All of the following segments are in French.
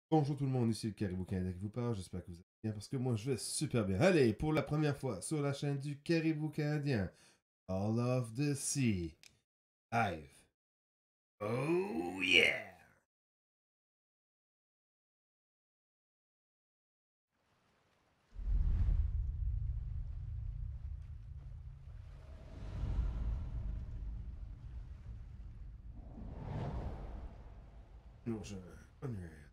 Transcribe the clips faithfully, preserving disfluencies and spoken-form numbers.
Bonjour tout le monde, ici le Caribou Canadien qui vous parle, j'espère que vous allez bien parce que moi je vais super bien. Allez, pour la première fois sur la chaîne du Caribou Canadien, All of the Sea, live. Oh yeah! Non, je... Unreal.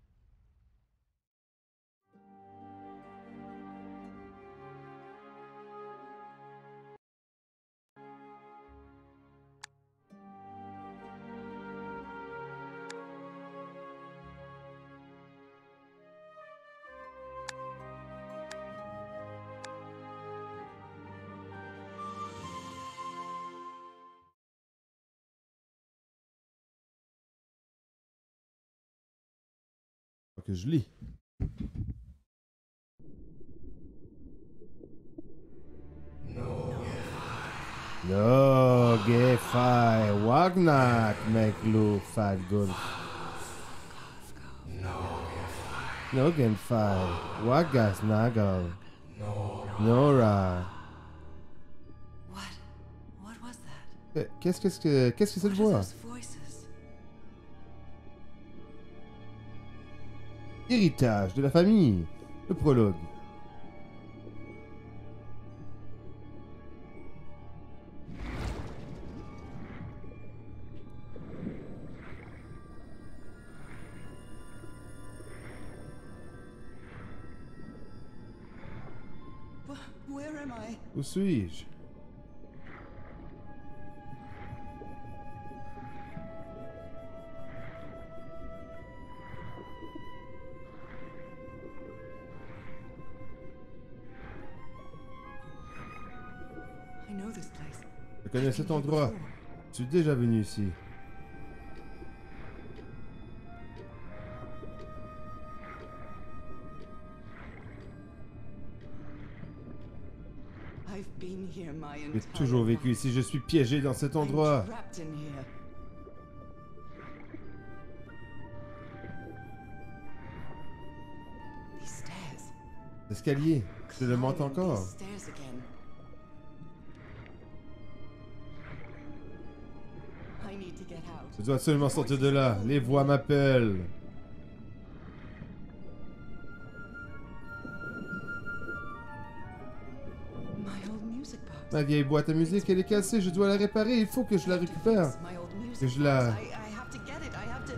Faut que je lis. No, Gefai, Wagnak, Meklu, Fadgul. No, Genfai, Wagas, Nagal. Nora. What? What was that? Eh, Qu'est-ce qu'est-ce que qu'est-ce que c'est What de are voix? those voices? Héritage de la famille. Le prologue. Wh- Where am I? Où suis-je? I know this place. Je connais I've cet been here endroit. before. Je suis déjà venu ici. I've been here my J'ai entire toujours vécu life. ici. Je suis piégé dans cet I'm endroit. trapped in here. These stairs. L'escalier. Je le monte Climbing encore. these stairs again. I need to get out. Je dois absolument sortir de là. Les voix m'appellent. My old music box. Ma vieille boîte à musique, elle est cassée. Je dois la réparer. Il faut que je la récupère. My old music Que je la... box. I, I have to get it. I have to.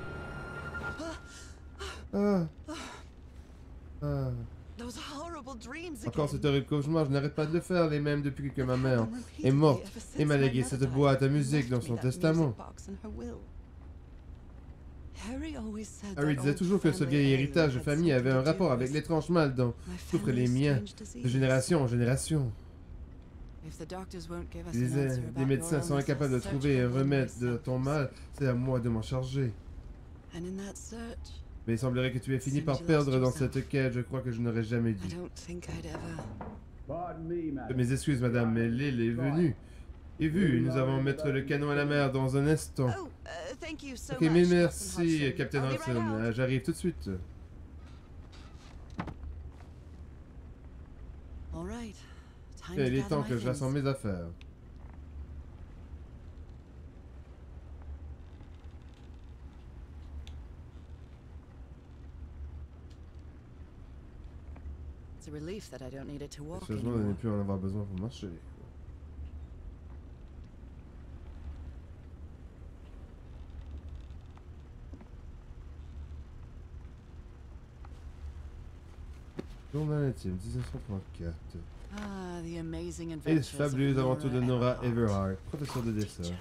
Ah. Ah. Those horrible dreams Encore again. cet horrible cauchemar. Je n'arrête pas de le faire. Les mêmes depuis que ma mère I've had them est repeatedly morte ever since et m'a my légué mother cette died. boîte à She musique left dans me son that testament. music box in her will. Harry always said Harry that disait old toujours que ce family vieil heirloom héritage de had famille avait something un to do rapport avec with l'étrange mal dont my souffrent les family's miens strange disease. de génération en génération. If the doctors won't give us Il an disait, answer les about médecins your sont illness, incapables de I'll search trouver un for one remède de myself. ton mal, c'est à moi de m'en charger. And in that search, Mais il semblerait que tu aies fini Seems par you lost perdre dans yourself. cette quête, je crois que je n'aurais jamais I dû. don't think I'd ever. Pardon me, madam. Mes excuses, madame, mais l'île est venue. Et vu, nous allons mettre le canon à la mer dans un instant. Oh, uh, thank you so Ok, much, mais Captain merci, Hudson. Captain I'll be right Hudson. out. Euh, J'arrive tout de suite. All right. Time Il to est gather temps my que je rassemble things. mes affaires. It's a relief that I don't need it to walk Sérieusement, de ne anymore. plus en avoir besoin pour marcher. Journal intime, dix-neuf cent trente-quatre. Ah, the amazing Et les adventures of fabuleuses aventures de Nora Everhart. Everhart, professeur de dessin. Picture.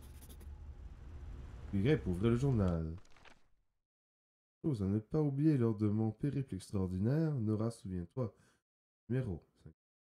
Puis Grep ouvre le journal. Chose à ne pas oublier lors de mon périple extraordinaire, Nora, souviens-toi. Numéro cinq.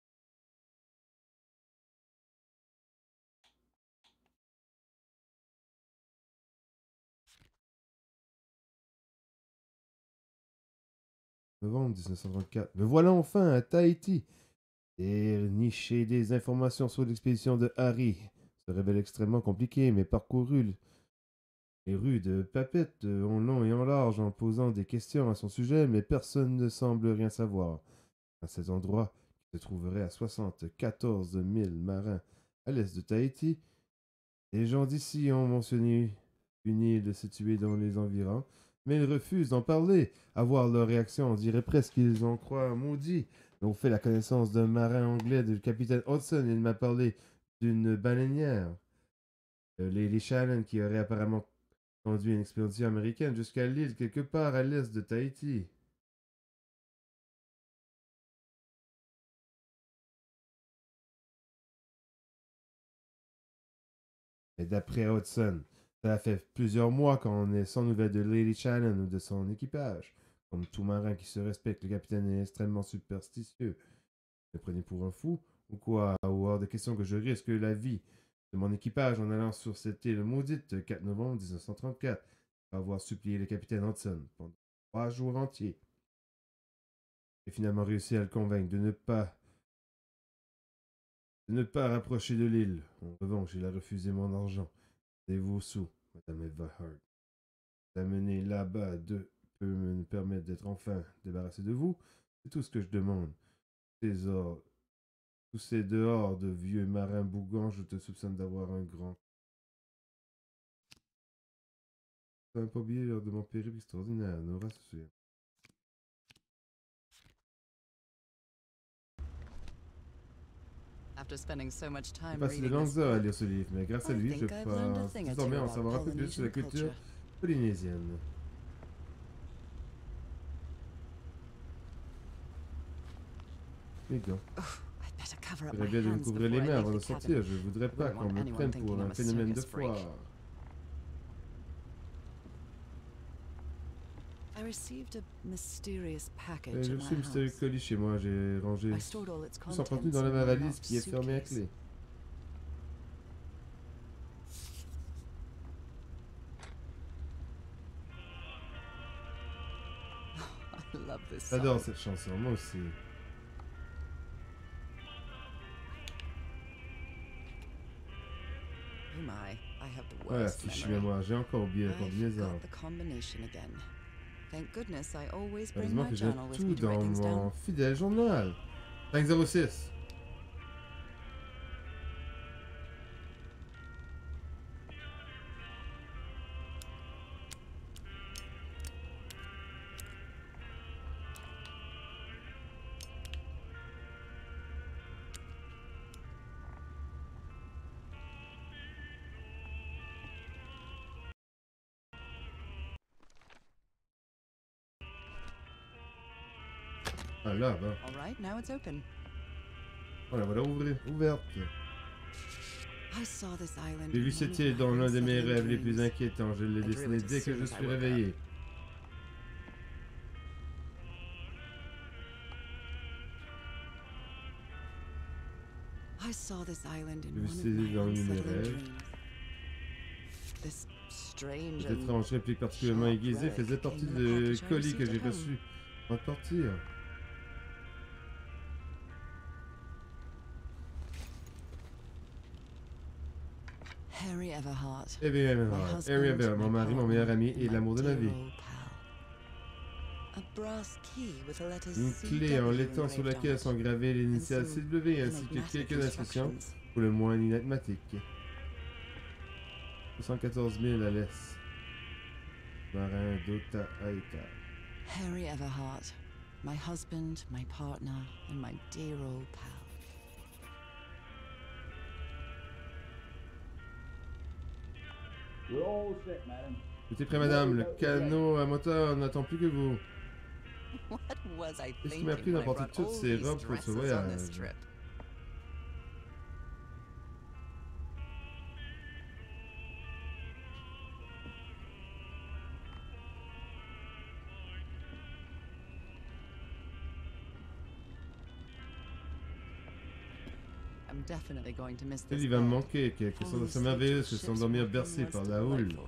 Novembre mille neuf cent trente-quatre. Me voilà enfin à Tahiti. Dénicher des informations sur l'expédition de Harry se révèle extrêmement compliqué, mais parcouru Les rues de Papette en long et en large en posant des questions à son sujet, mais personne ne semble rien savoir. À cet endroit, qui se trouverait à soixante-quatorze mille marins à l'est de Tahiti, les gens d'ici ont mentionné une île située dans les environs, mais ils refusent d'en parler. À voir leur réaction, on dirait presque qu'ils en croient maudits. On fait la connaissance d'un marin anglais, du capitaine Hudson. Il m'a parlé d'une baleinière, euh, Lady Shannon, qui aurait apparemment conduit une expédition américaine jusqu'à l'île quelque part à l'est de Tahiti. Et d'après Hudson, ça fait plusieurs mois qu'on est sans nouvelles de Lady Shannon ou de son équipage. Comme tout marin qui se respecte, le capitaine est extrêmement superstitieux. Me prenez pour un fou ou quoi? Ou hors de question que je risque la vie de mon équipage en allant sur cette île maudite le quatre novembre mille neuf cent trente-quatre, pour avoir supplié le capitaine Hudson pendant trois jours entiers. J'ai finalement réussi à le convaincre de ne pas de ne pas rapprocher de l'île. En revanche, il a refusé mon argent et vos sous, Madame Everhart. D'amener là-bas de peut me permettre d'être enfin débarrassé de vous. C'est tout ce que je demande. Ces ordres, tous ces dehors de vieux marins bougants, je te soupçonne d'avoir un grand. Je n'ai pas oublié lors de mon périple extraordinaire, Nora se souvient. After spending so much J'ai time passé de reading longues this heures à book, lire ce livre, mais grâce à I lui, je think I've learned a pense thing or désormais two en about savoir un peu plus sur la Polynesian culture culture. polynésienne. Les gants. I'd better cover up J'aurais my bien de me hands couvrir les before I mains leave avant de the cabin. sortir. Je voudrais pas wouldn't qu'on want me anyone prenne thinking pour I'm un a phénomène de circus freak. foire. I received a mysterious Euh, package J'ai at reçu un my mystérieux house. colis chez moi. J'ai rangé I stored all its tout son contenu contents dans in ma one valise locked qui est fermée à suitcase. clé. I love this song. J'adore cette chanson, moi aussi. Oh my, I have the Ouais, worst fichu memory. mémoire, j'ai encore oublié la I combinaison. forgot the combination again. Thank goodness I always bring Heureusement my que j'ai journal with tout me to write dans things mon down. fidèle journal. cinq zéro six. Ah là, bah. All right, now it's open. On la voilà ouvrir, ouverte. I saw this island J'ai vu in cette one île of dans my l'un de mes unsettling rêves les plus dreams. inquiétants. Je l'ai I drew dessiné it as dès que soon je as I suis woke up. réveillé. I saw this island in J'ai vu one cette of île my dans l'un de mes unsettling rêves. dreams. This strange Cette and étrange réplique particulièrement sharp aiguisée relic faisait partie came in a du package I colis que received j'ai at home. reçu avant de partir. Harry Everhart. Eh bien, My Harry husband, Everhart, mon my mari, mon partner, meilleur ami and et my l'amour de ma dear vie. old pal. A brass key with the letters Une C clé en W laiton sur engraved on laquelle it, sont gravées les initiales and C some W ainsi que enigmatic quelques inscriptions instructions. pour le moins énigmatiques. soixante-quatorze mille à l'est. Marin d'Ota Aita. Harry Everhart, my husband, my partner, and my dear old pal. We're all set, madam. Tout est prêt, madame. Le canot à moteur n'attend plus que vous. What was I Qu'est-ce qui thinking m'a pris when I d'emporter brought toutes all ces these robes pour ce dresses on voyage? this trip? I'm definitely going to miss this Il va me bed. manquer quelque All chose these assez merveilleux stately se sont ships dormir walking bercés was par la houle. delightful.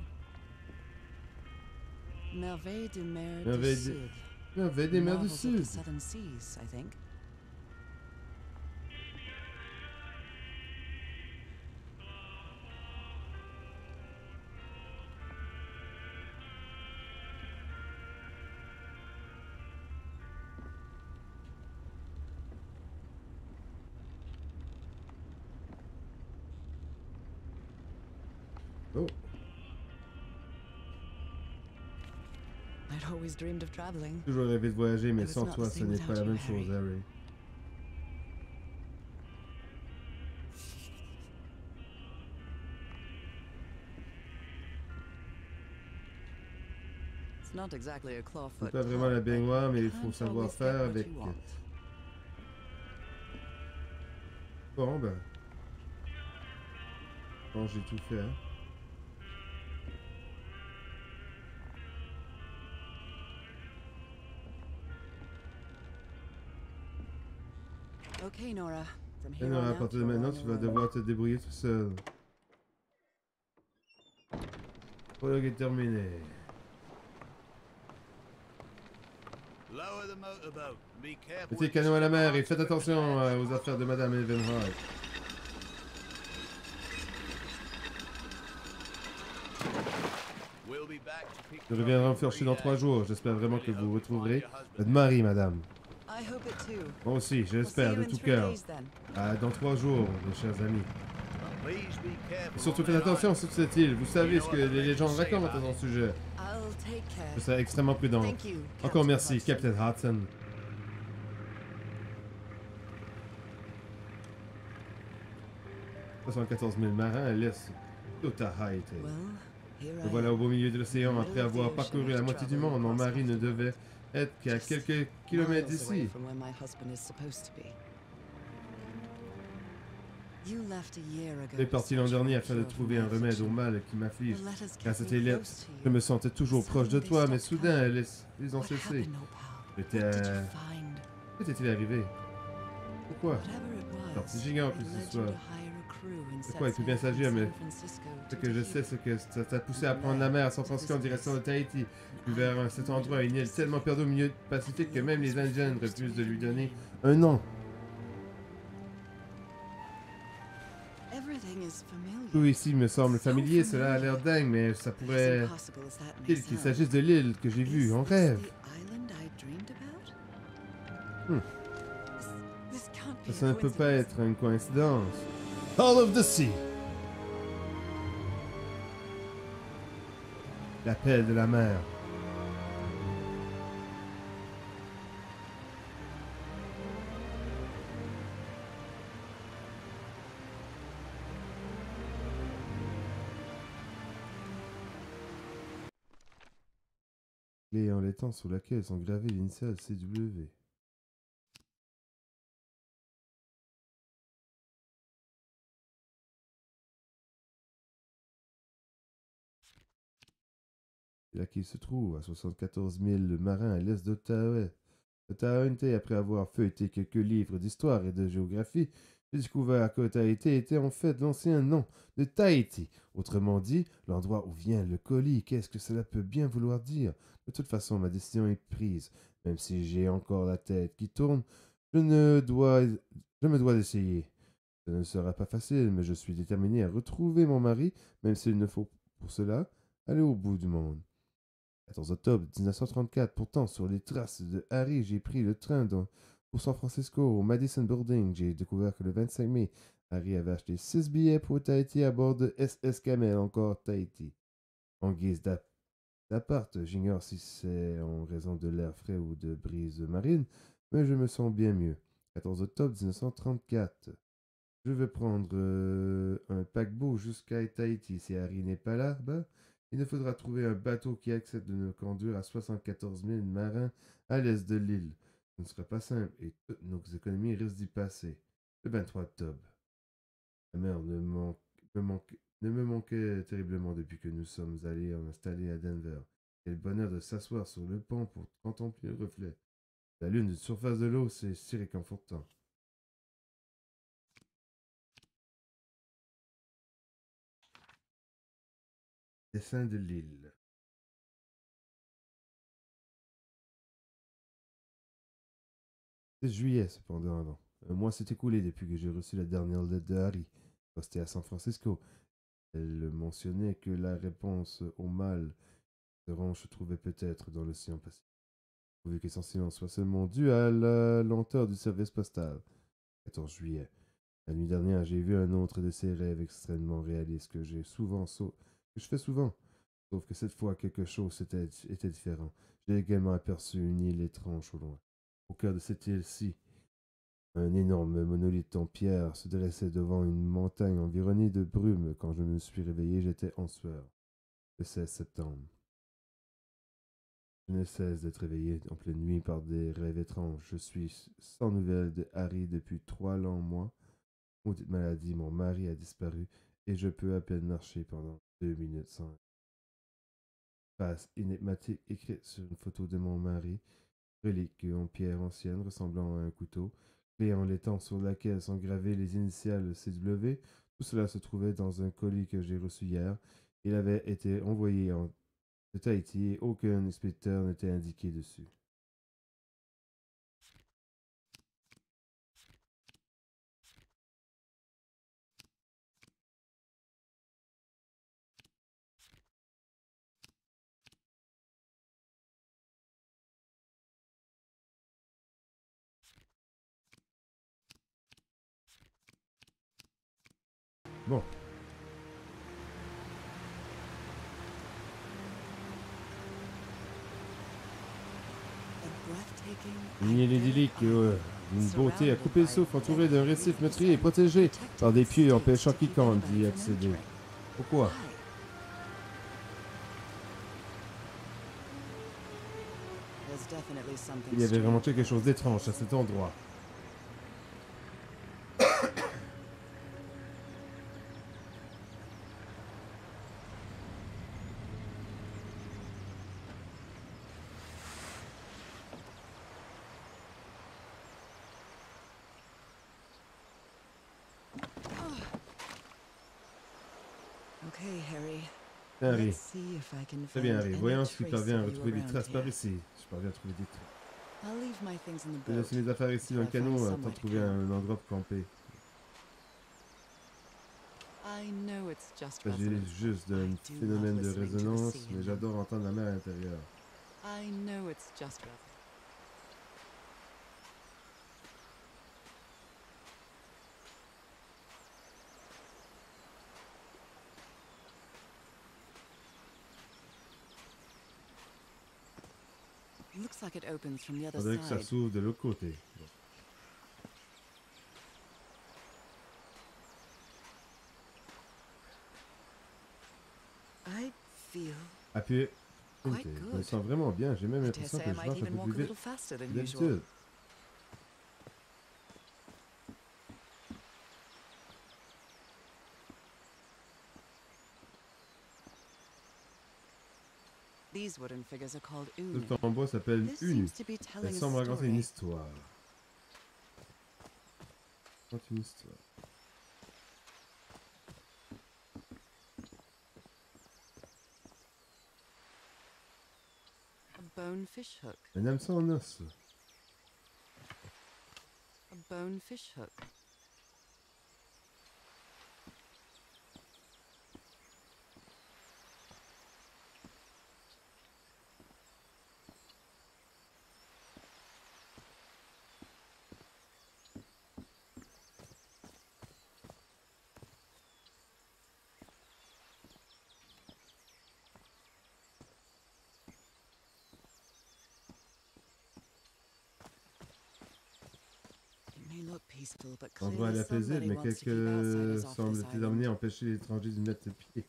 Merveille de mer Merveille du de- Sud. Merveille des mers du Marvels of the Sud. Southern Seas, I think. I'd always dreamed of traveling. J'ai toujours rêvé de voyager, mais It was sans not the toi, ce same n'est without pas la you, même chose, Harry. Harry. It's not exactly a C'est clawfoot pas vraiment la club, but baignoire, mais you il faut can't savoir always get faire what avec. you want. Bon, ben. Bon, j'ai tout fait. Hein. Okay, Nora. From Et here non, on à out, partir de you're maintenant, on tu your vas own. devoir te débrouiller tout seul. Prologue est terminé. Lower the motorboat. Be careful. Mettez le canot à la mer et faites attention euh, aux affaires de Madame Evenhart. We'll be back to pick Je you up reviendrai en in chercher three dans trois days. jours. J'espère vraiment que Really vous hope you find retrouverez your husband. votre mari, Madame. I hope it too. Moi aussi, je We'll see l'espère you de in tout three cœur. days then. Ah, dans trois jours, mes chers amis. Please be careful Et surtout, on faites that attention island. sur cette île. Vous savez ce que les légendes racontent à son sujet. I'll take care. Je serai extrêmement prudent. Thank you, Encore Captain merci, Hudson. Captain Hudson. soixante-quatorze mille marins laissent tout à Haïti. Well, here Me I voilà au am. beau milieu de l'océan après avoir parcouru la moitié du monde. Mon mari ne devait être qu'à quelques kilomètres Miles away d'ici. from where my husband is supposed to be. You left a year ago Je suis parti l'an to search dernier for a afin de cure for trouver my un remède au affliction. mal qui m'afflige. Your letters Grâce à kept tes me lettres, close to je you. me sentais toujours proche de toi, mais soudain, elles, ils ont What cessé. happened, Opal? J'étais... What did euh, you find? Que t'est-il arrivé? Pourquoi? Whatever it Alors, was, si j'ignore it que ce led you soit... to hire a crew and De set quoi il peut sail bien from s'agir, mais San Francisco ce to que je Tahiti. sais, c'est que ça t'a poussé à prendre la mer à San Francisco en direction de Tahiti, puis vers un- cet endroit, une île tellement perdue au milieu du Pacifique que même les Indiens refusent de lui donner un nom. Everything is familiar. Tout ici me semble familier, cela a l'air dingue, mais ça As pourrait... impossible as that may Qu'il qu'il sound. s'agisse de l'île que j'ai Is vue en this rêve. the island I dreamed about? Hmm. This, this can't be Ça a ne peut pas coincidence. être une coïncidence. All of the Sea. L'appel de la mer. Clé en laitant sur laquelle sont gravées l'initiale C W. C'est là qu'il se trouve, à soixante-quatorze mille marins à l'est d'Ottawa. Tahiti, après avoir feuilleté quelques livres d'histoire et de géographie, j'ai découvert que Tahiti était en fait l'ancien nom de Tahiti. Autrement dit, l'endroit où vient le colis. Qu'est-ce que cela peut bien vouloir dire? De toute façon, ma décision est prise. Même si j'ai encore la tête qui tourne, je, ne dois, je me dois d'essayer. Ce ne sera pas facile, mais je suis déterminé à retrouver mon mari, même s'il ne faut pour cela aller au bout du monde. quatorze octobre mille neuf cent trente-quatre, pourtant, sur les traces de Harry, j'ai pris le train dans, pour San Francisco, au Madison Building. J'ai découvert que le vingt-cinq mai, Harry avait acheté six billets pour Tahiti à bord de S S Camel, encore Tahiti. En guise d'ap- d'appart, j'ignore si c'est en raison de l'air frais ou de brise marine, mais je me sens bien mieux. quatorze octobre mille neuf cent trente-quatre. Je vais prendre euh, un paquebot jusqu'à Tahiti. Si Harry n'est pas là, ben, il nous faudra trouver un bateau qui accepte de nous conduire à soixante-quatorze mille marins à l'est de l'île. Ce ne sera pas simple et toutes nos économies risquent d'y passer. Le vingt-trois octobre. La mer ne, manque, me manque, ne me manquait terriblement depuis que nous sommes allés en installer à Denver. Quel bonheur de s'asseoir sur le pont pour contempler le reflet. La lune de surface de l'eau, c'est si réconfortant. Dessin de l'île. C'est juillet, cependant. Un mois s'est écoulé depuis que j'ai reçu la dernière lettre de Harry, postée à San Francisco. Elle mentionnait que la réponse au mal se trouvait peut-être dans l'océan Pacifique. Pourvu que son silence soit seulement dû à la lenteur du service postal. quatorze juillet. La nuit dernière, j'ai vu un autre de ces rêves extrêmement réalistes que j'ai souvent sau- que je fais souvent. Sauf que cette fois, quelque chose était, était différent. J'ai également aperçu une île étrange au loin. Au cœur de cette île-ci, un énorme monolithe en pierre se dressait devant une montagne environnée de brume. Quand je me suis réveillé, j'étais en sueur. Le seize septembre. Je ne cesse d'être réveillé en pleine nuit par des rêves étranges. Je suis sans nouvelles de Harry depuis trois longs mois. Maudite maladie, mon mari a disparu et je peux à peine marcher pendant deux minutes sans face énigmatique écrite sur une photo de mon mari, relique en pierre ancienne ressemblant à un couteau, clé en laiton sur laquelle sont gravées les initiales C W. Tout cela se trouvait dans un colis que j'ai reçu hier. Il avait été envoyé en de Tahiti et aucun inspecteur n'était indiqué dessus. Bon. Une île idyllique, euh, d'une beauté à couper le souffle, entourée d'un récif meurtrier et protégée par des pieux empêchant quiconque d'y accéder. Pourquoi? Il y avait vraiment quelque chose d'étrange à cet endroit. Harry. Très bien, Harry. Voyons si tu parviens à retrouver des traces par ici. Je parviens à trouver des traces. Je vais laisser mes affaires ici dans le canot pour trouver un endroit pour camper. Il s'agit juste d'un phénomène de résonance, mais j'adore entendre la mer à l'intérieur. On dirait que ça s'ouvre de l'autre côté. Bon. Appuyez. Je me sens vraiment bien. J'ai même l'impression que je marche un peu plus vite que d'habitude. Tout en bois s'appelle Unu. Elle semble raconter une histoire. Raconte une histoire. Un hameçon en os. A bonefish hook. L'endroit est paisible, mais quelques semblent déterminés à empêcher les étrangers d'y mettre pied.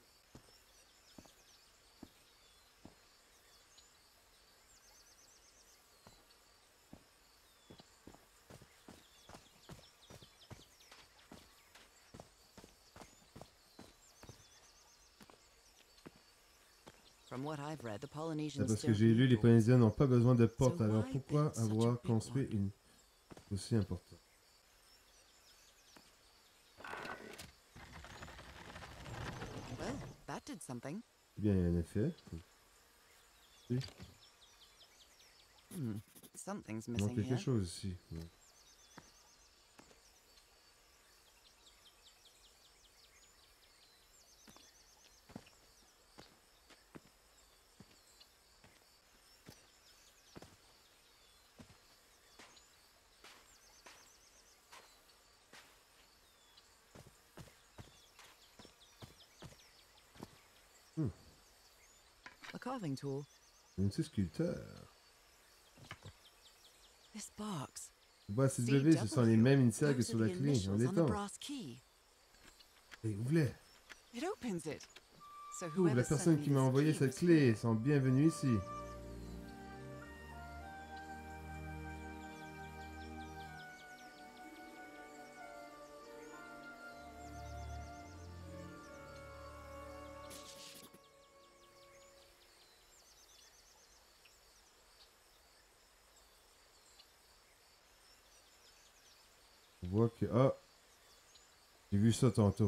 D'après ce que j'ai lu, les Polynésiens n'ont pas besoin de porte, alors pourquoi avoir construit une aussi importante? Eh bien, il y a un effet. Oui. Hmm. Something's Il manque missing quelque here. chose ici. Ouais. Hmm. carving tool. Un outil sculpteur. This box. Le bois C W, ce sont les mêmes initiales que Those sur are la the clé. On initials on the l'étend. brass key. Et ouvre-les. It opens it. So Ouvre, whoever la sent personne me qui m'a this envoyé key cette was clé here. sont bienvenus ici. On voit que... Ah! J'ai vu ça tantôt.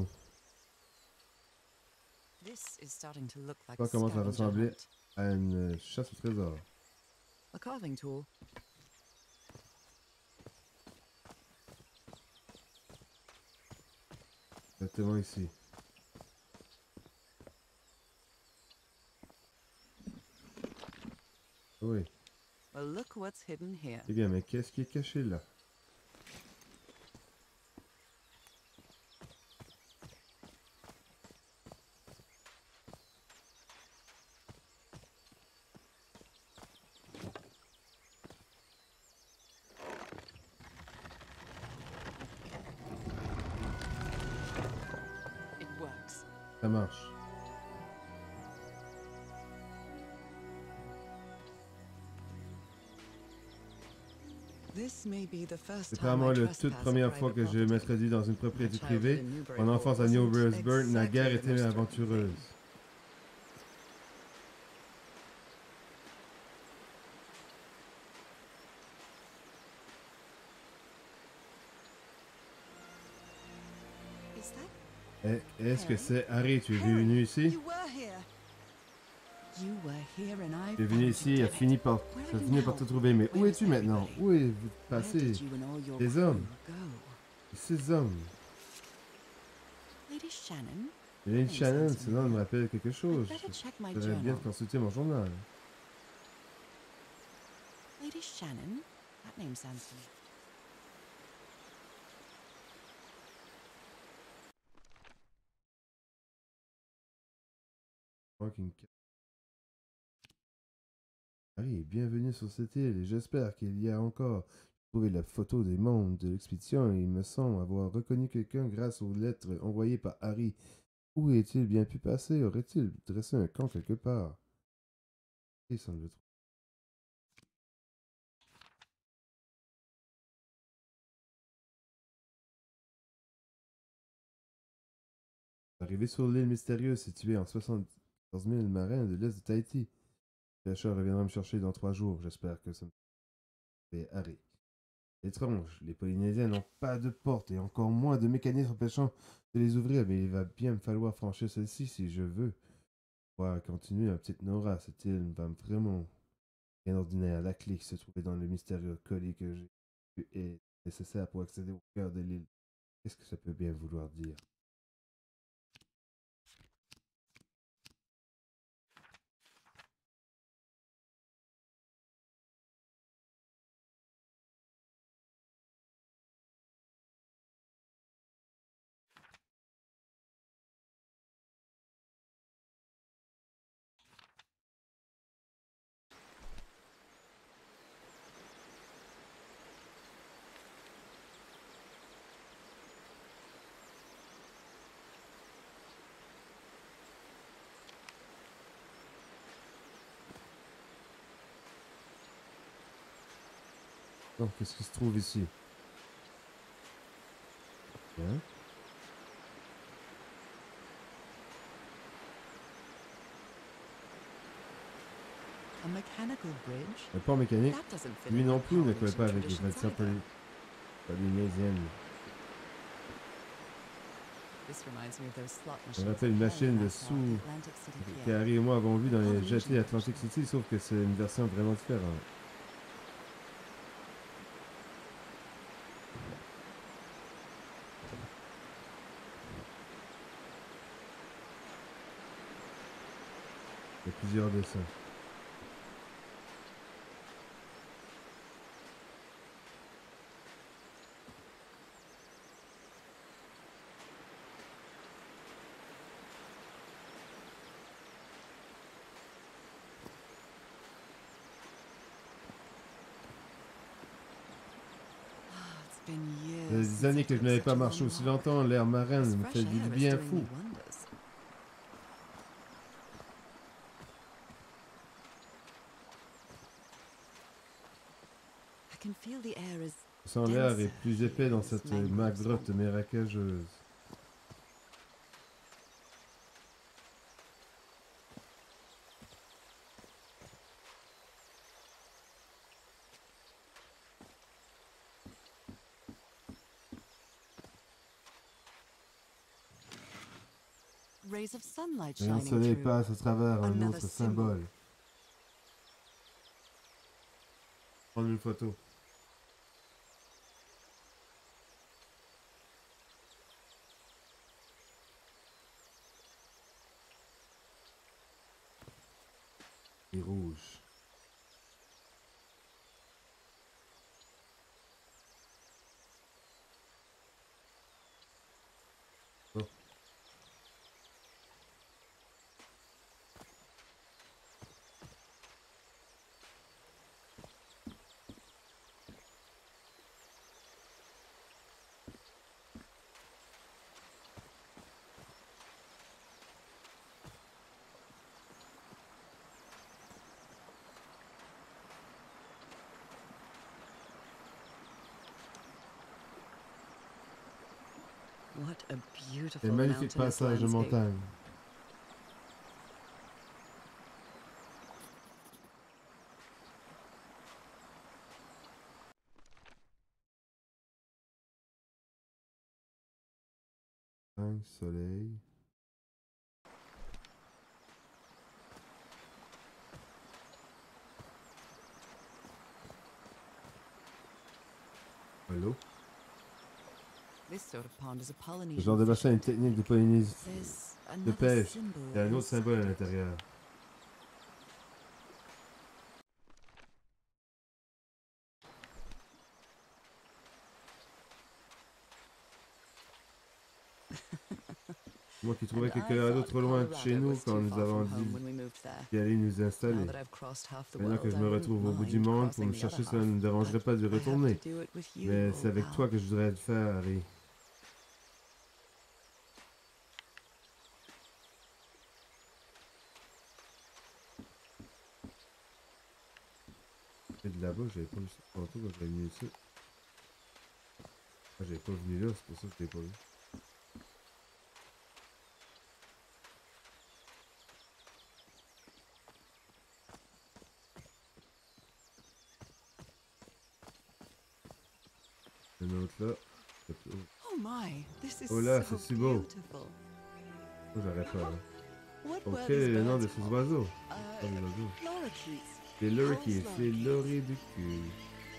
This is starting to look like Ça a commence à scavenger ressembler hunt. à une euh, chasse au trésor. A carving tool. Exactement ici. Oui. Well, look what's hidden here. Eh bien, mais qu'est-ce qui est caché là? It works. Ça marche. This may be the first C'est time probablement I la trespass toute a première private fois que je property. m'introduis dans une propriété My childhood privée. in Newbury Mon enfance à wasn't New Roseburn n'a guère exactly été the most aventureuse. Is that Eh, Est-ce que c'est Harry? Tu es venu ici? You were here. You were here and I Tu es venu found ici you, et a did it. fini par, Where ça are you finit par now? te trouver. Mais où Where es-tu is maintenant? everybody? Où est-vous Where passé? did you and all your Les crew hommes. go? Ces hommes. Lady Shannon? Lady That Shannon, sounds ce nom me familiar. rappelle quelque chose. I'd better check my Je devrais bien journal. consulter mon journal. Lady Shannon? That name sounds familiar. Rocking Cat. Harry, bienvenue sur cette île et j'espère qu'il y a encore trouvé la photo des membres de l'expédition et il me semble avoir reconnu quelqu'un grâce aux lettres envoyées par Harry. Où est-il bien pu passer? Aurait-il dressé un camp quelque part? Il semble trop. Arrivé sur l'île mystérieuse située en soixante-quatorze mille marins de l'est de Tahiti. Le pêcheur reviendra me chercher dans trois jours. J'espère que ça me fait Harry. Étrange, les Polynésiens n'ont pas de porte et encore moins de mécanismes empêchant de les ouvrir, mais il va bien me falloir franchir celle-ci si je veux pouvoir continuer ma petite Nora. Cette île va vraiment rien d'ordinaire. La clé qui se trouvait dans le mystérieux colis que j'ai vu est nécessaire pour accéder au cœur de l'île. Qu'est-ce que ça peut bien vouloir dire? Donc, qu'est-ce qui se trouve ici? Bien. A mechanical bridge? Le port mécanique, That doesn't fit lui in non with plus, ne Polynesian colle pas avec les traditions traditions either. poly- polynésiennes. This reminds me of those slot Ça machines me rappelle une in machine de Halifax now at sous Atlantic City que Pier. Harry et moi avons vu dans les Polynesian jetés Atlantic City, sauf que c'est une version vraiment différente. Il y a plusieurs dessins. y a des années que je n'avais pas marché aussi longtemps. L'air marin me fait du bien fou. Je sens l'air est plus épais dans cette ma grotte marécageuse. Rays of sunlight Et un shining soleil through. passe à travers un Another autre symbol. symbole. Prendre une photo. Et rouge. Oh. What a beautiful Un magnifique mountainous passage de landscape. montagne. Montagne, soleil. L'eau. This sort of pond is a Ce Polynesian genre de bassin est une fishing technique de technique. Polynésie There's de another pêche. symbol Il y a un autre inside. symbole à l'intérieur. Moi qui trouvais And que I Colorado thought trop loin de Colorado chez nous was quand too nous far avons from home dit when we moved there. qu'il allait nous installer. Now that I've crossed half the Maintenant que world, je I me wouldn't retrouve au bout du mind monde pour crossing me the chercher, other cela ne me half, dérangerait but pas de I have to retourner. do it with you, Mais c'est old avec pal. toi que je voudrais le faire, Harry. Et de là-bas, j'avais pas vu ça tantôt quand j'avais venu ici. Ah, j'avais pas venu là, c'est pour ça que je l'ai pas vu. Un autre là. Oh my, this is Oh là, so c'est si beau. beautiful. Oh, j'arrête pas là. What Donc, were quel est these le nom de birds ces called? oiseaux? Uh, Pas des oiseaux. lorikeets. Les lorikeets, How's les lorikeets? loris du cul.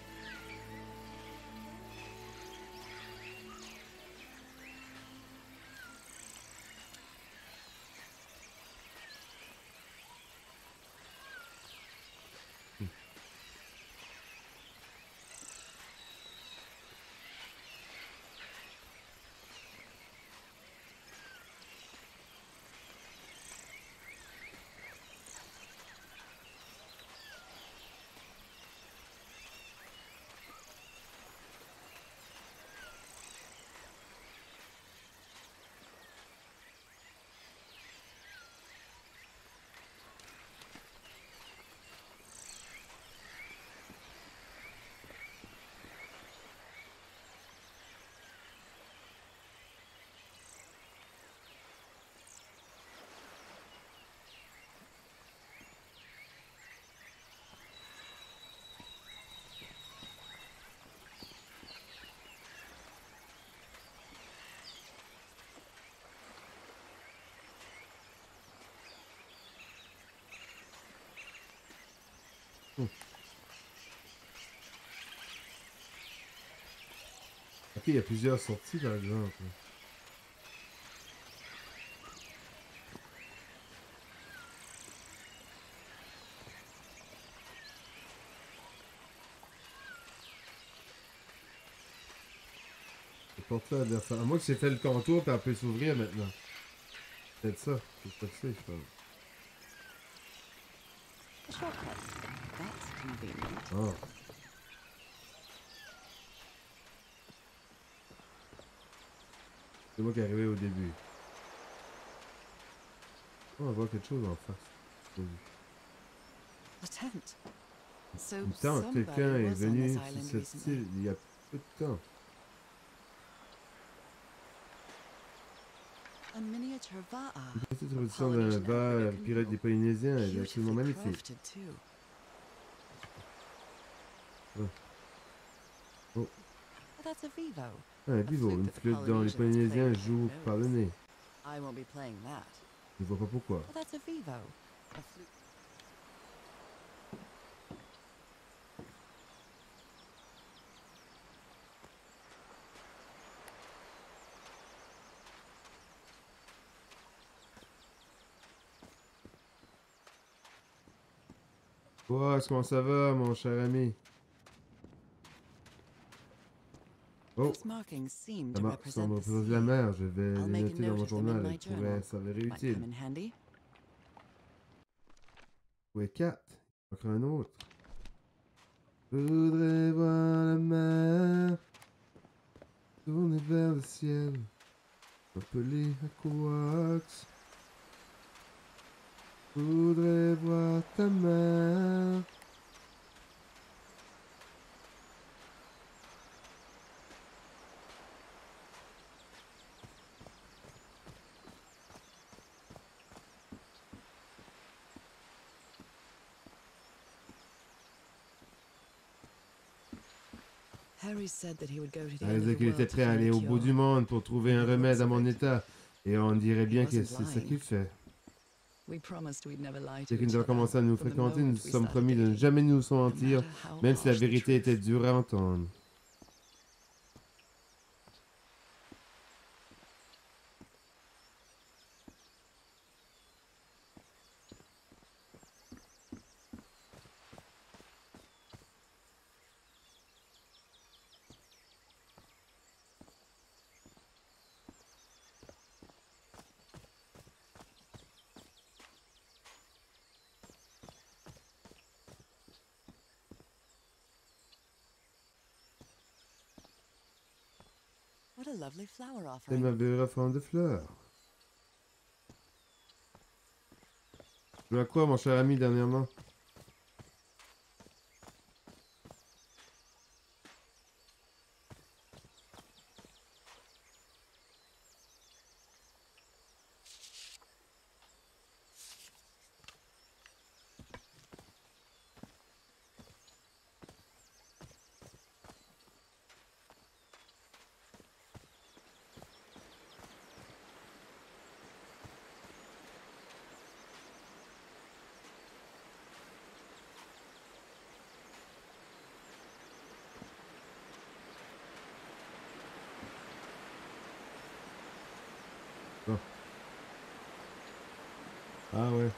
Ok, il y a plusieurs sorties par exemple. C'est pour ça, à moi que j'ai fait le contour puis elle peut s'ouvrir maintenant. C'est peut-être ça. C'est peut-être ça, je pense. A shortcut. That's convenient. Oh. C'est moi qui est arrivé au début. Oh, on voit quelque chose en face. J'ai vu. A tent. So Il me semble que somebody quelqu'un est was on venu this sur island cette recently. île il y a peu de temps. A miniature va'a. Une petite tradition d'un Polynesian verre African pirate des noodle. Polynésiens est absolument Beautifully magnifique. crafted too. Oh, But that's a vivo. un bivo, une flûte dont les Polynésiens jouent par le nez. I won't be playing that. Je ne vois pas pourquoi. But that's a vivo. A flute. Oh, comment ça va, mon cher ami? Oh, Those markings seem ça to marque ça represent me the représente la sea. mer. Je vais I'll les make a noter dans note mon of them in journal. my Elles pourraient journal. s'avérer Might utiles. come in handy. Ouais, quatre. Encore un autre. Je voudrais voir la mer tourner vers le ciel, appelé Aquax. Je voudrais voir ta mer. Harry said that he would go to the Elle end of disait the qu'il était world to prêt à find aller a au bout cure. du monde pour trouver un remède à mon état. Et on dirait bien que c'est ce qu'il fait. We promised we'd never lie to Dès que each nous avons other. commencé à nous From the fréquenter, nous moment nous we sommes started promis de ne dating, jamais nous no mentir, matter how même si la harsh the vérité était truth. dure à entendre. What a lovely flower C'est offering. ma belle offrande de fleurs. Tu joues à quoi, mon cher ami, dernièrement? Oh. Ah ouais.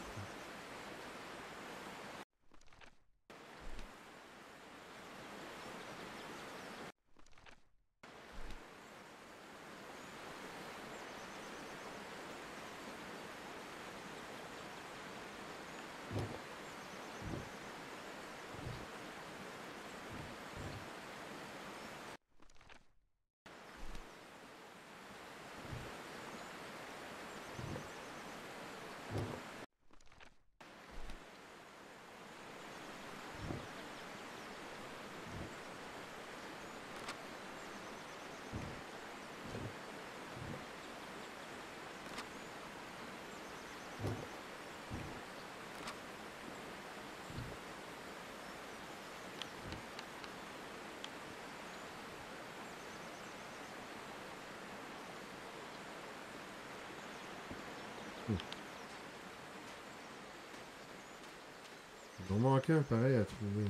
Il en manque un pareil à trouver.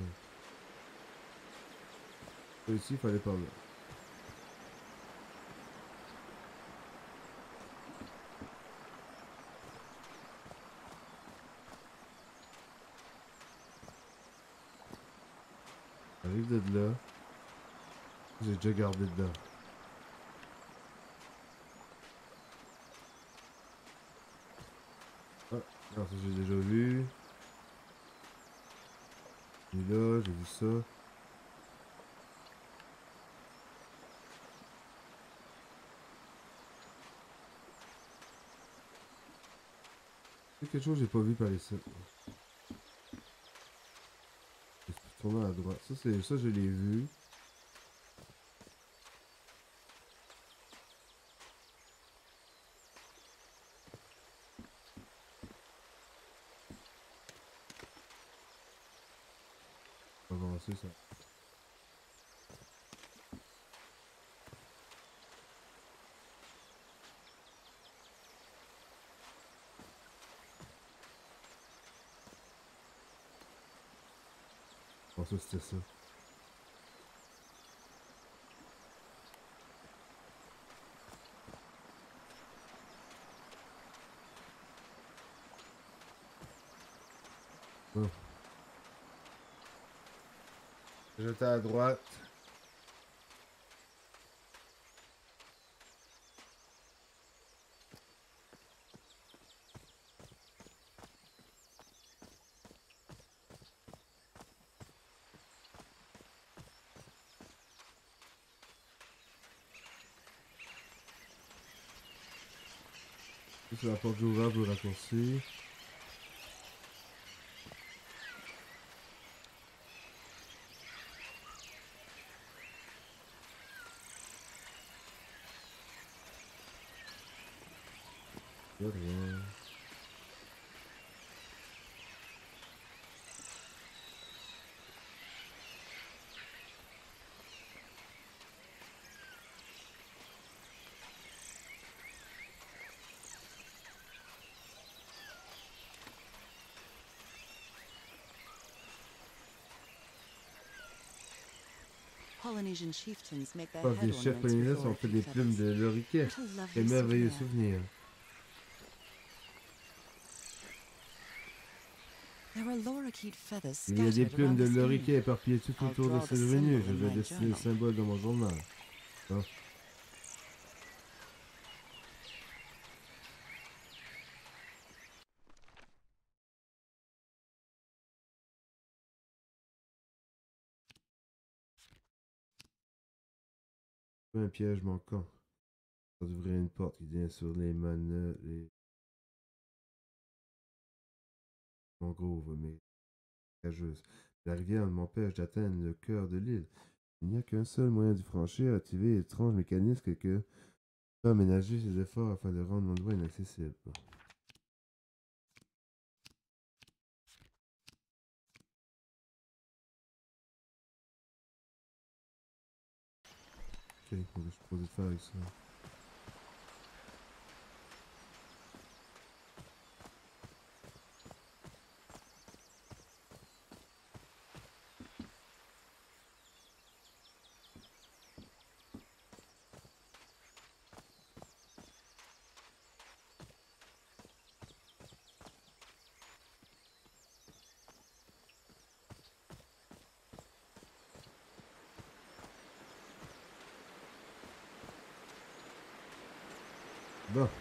Ici, il fallait pas là. J'arrive de là. J'ai déjà gardé dedans. Ah, non, ça j'ai déjà vu. Et là, j'ai vu ça. quelque chose que j'ai pas vu par ici. Je suis tourné à droite. Ça, c'est ça, je l'ai vu. On va avancer ça. Bon, ça, c'était ça. Oh. J'étais à droite. Ça, c'est la porte ouverte pour le raccourci. Y'a rien. Polynesian chieftains make their Pas head des chefs ornaments polynésiens with ont fait des lorikeet plumes feathers. de loriquet. What a lovely Quel merveilleux souvenir. souvenir. There are lorikeet feathers Il y a des scattered plumes around de the loriquet scheme. éparpillées tout I'll autour de draw the cette venue. symbol Je in vais my dessiner le journal. symbole dans mon journal. Oh. Un piège manquant. Ça d'ouvrir une porte qui vient sur les manœuvres, les mangroves, mais cageuses. La rivière m'empêche d'atteindre le cœur de l'île. Il n'y a qu'un seul moyen de franchir, activer l'étrange mécanisme que peut aménager ses efforts afin de rendre l'endroit inaccessible. Ok, qu'est-ce que je suis supposé faire avec ça? Bon.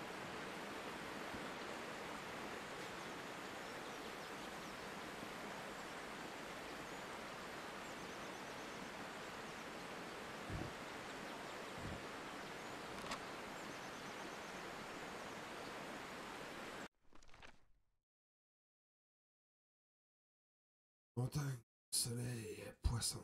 Montagne, soleil, poisson.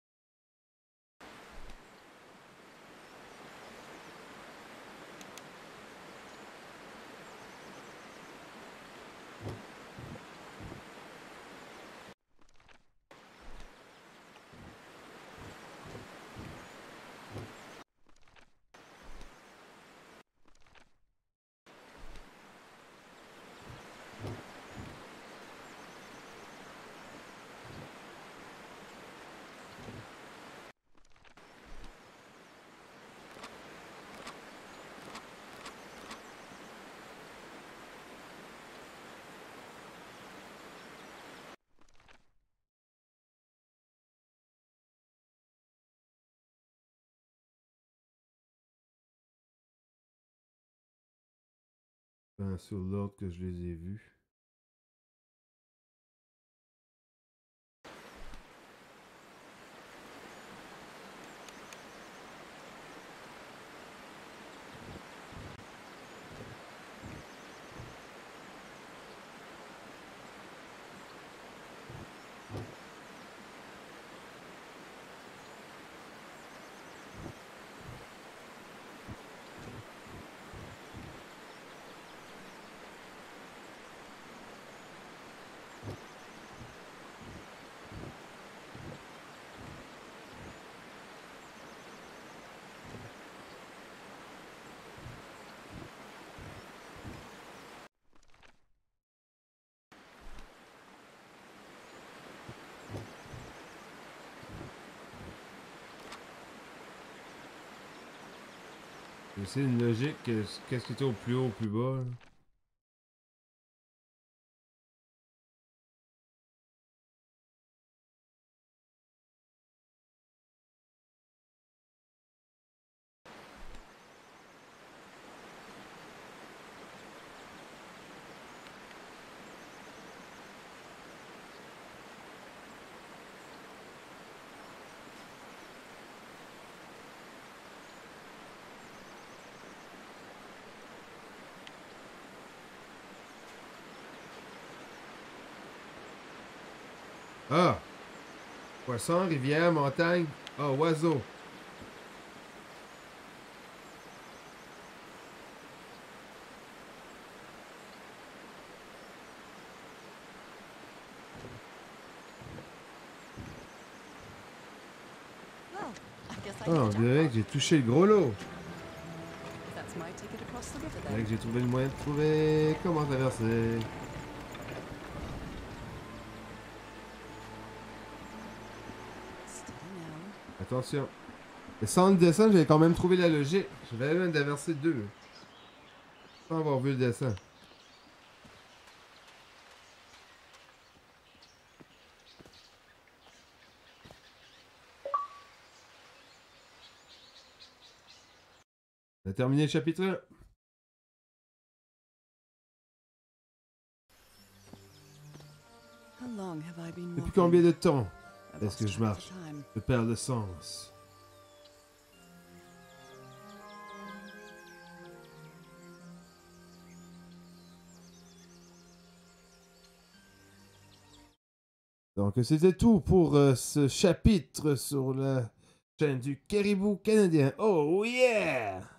Ben, sur l'ordre que je les ai vus. C'est une logique. Qu'est-ce qui était au plus haut, au plus bas? Là? Ah! Poisson, rivière, montagne. Ah, oiseau. Well, I guess I Ah, on hit dirait que jackpot. j'ai touché le gros lot. That's my ticket across the river On dirait then. que j'ai trouvé le moyen de trouver comment traverser. Steady now. Attention. Mais sans le dessin, j'avais quand même trouvé la logique. Je vais même traverser deux. Sans avoir vu le dessin. On a terminé le chapitre un. How long have I been Depuis walking? combien de temps I've est-ce que lost je track of marche? time. Je perds le sens. Donc, c'était tout pour euh, ce chapitre sur la chaîne du Caribou canadien. Oh yeah!